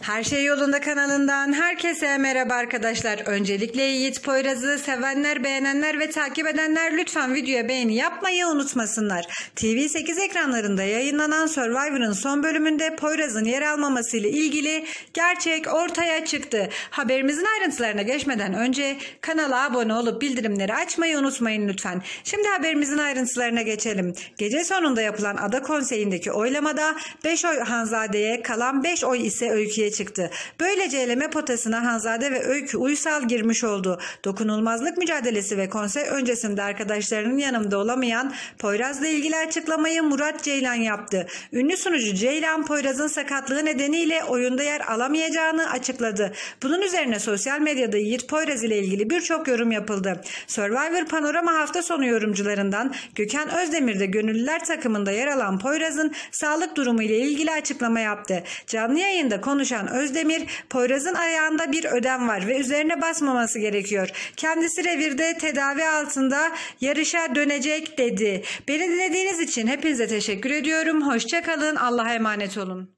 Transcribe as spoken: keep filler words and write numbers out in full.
Her Şey Yolunda kanalından herkese merhaba arkadaşlar. Öncelikle Yiğit Poyraz'ı sevenler, beğenenler ve takip edenler lütfen videoya beğeni yapmayı unutmasınlar. T V sekiz ekranlarında yayınlanan Survivor'ın son bölümünde Poyraz'ın yer almaması ile ilgili gerçek ortaya çıktı. Haberimizin ayrıntılarına geçmeden önce kanala abone olup bildirimleri açmayı unutmayın lütfen. Şimdi haberimizin ayrıntılarına geçelim. Gece sonunda yapılan ada konseyindeki oylamada beş oy Hanzade'ye, kalan beş oy ise Öykü'ye çıktı. Böylece eleme potasına Hanzade ve Öykü uysal girmiş oldu. Dokunulmazlık mücadelesi ve konsey öncesinde arkadaşlarının yanında olamayan Poyraz'la ilgili açıklamayı Murat Ceylan yaptı. Ünlü sunucu Ceylan, Poyraz'ın sakatlığı nedeniyle oyunda yer alamayacağını açıkladı. Bunun üzerine sosyal medyada Yiğit Poyraz ile ilgili birçok yorum yapıldı. Survivor Panorama hafta sonu yorumcularından Gökhan Özdemir de gönüllüler takımında yer alan Poyraz'ın sağlık durumu ile ilgili açıklama yaptı. Canlı yayında konuşan Özdemir, Poyraz'ın ayağında bir ödem var ve üzerine basmaması gerekiyor. Kendisi revirde tedavi altında, yarışa dönecek dedi. Beni dinlediğiniz için hepinize teşekkür ediyorum. Hoşça kalın. Allah'a emanet olun.